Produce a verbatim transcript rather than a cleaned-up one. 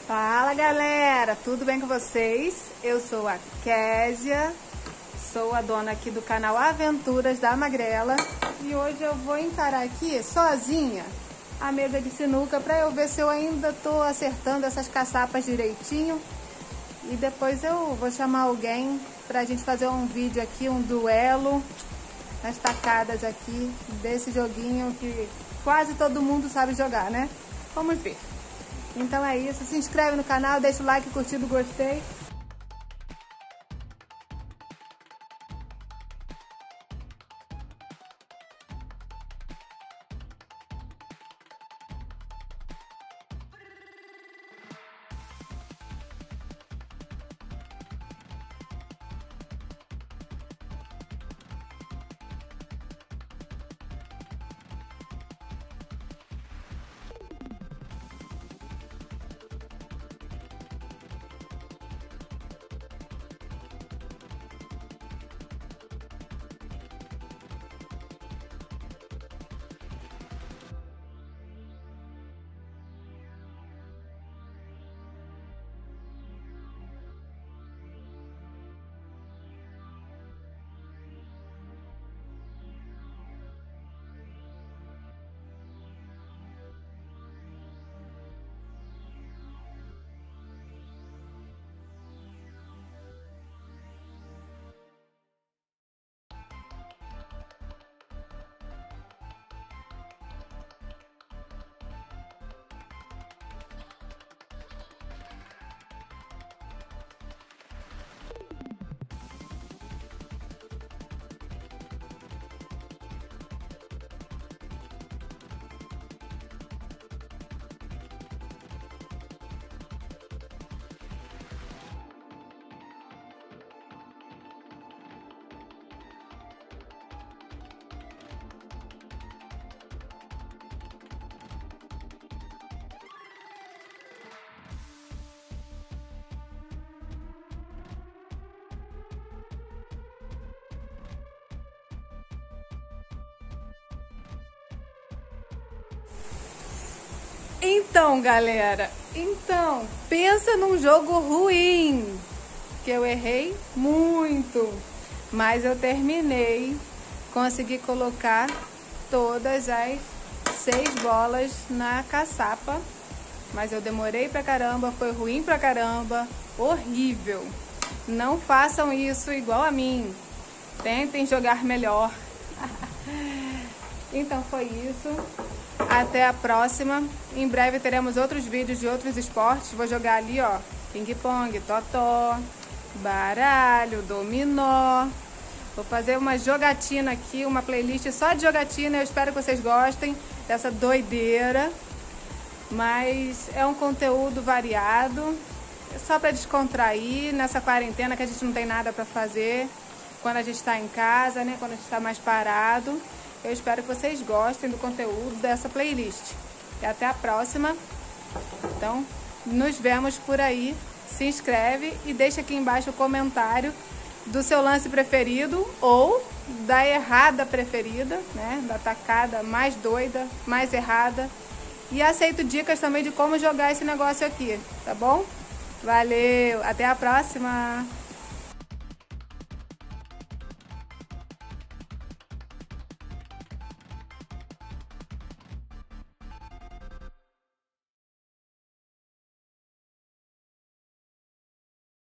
Fala galera, tudo bem com vocês? Eu sou a Késia, sou a dona aqui do canal Aventuras da Magrela e hoje eu vou encarar aqui sozinha a mesa de sinuca para eu ver se eu ainda tô acertando essas caçapas direitinho e depois eu vou chamar alguém pra gente fazer um vídeo aqui, um duelo nas tacadas aqui desse joguinho que quase todo mundo sabe jogar, né? Vamos ver. Então é isso, se inscreve no canal, deixa o like, curtido, gostei. Então, galera, então, pensa num jogo ruim, que eu errei muito, mas eu terminei, consegui colocar todas as seis bolas na caçapa, mas eu demorei pra caramba, foi ruim pra caramba, horrível. Não façam isso igual a mim, tentem jogar melhor. Então foi isso. Até a próxima. Em breve teremos outros vídeos de outros esportes. Vou jogar ali, ó, ping-pong, totó, baralho, dominó. Vou fazer uma jogatina aqui, uma playlist só de jogatina. Eu espero que vocês gostem dessa doideira. Mas é um conteúdo variado, só para descontrair nessa quarentena que a gente não tem nada para fazer. Quando a gente está em casa, né? Quando a gente está mais parado. Eu espero que vocês gostem do conteúdo dessa playlist. E até a próxima. Então, nos vemos por aí. Se inscreve e deixa aqui embaixo o comentário do seu lance preferido ou da errada preferida, né? Da tacada mais doida, mais errada. E aceito dicas também de como jogar esse negócio aqui, tá bom? Valeu, até a próxima!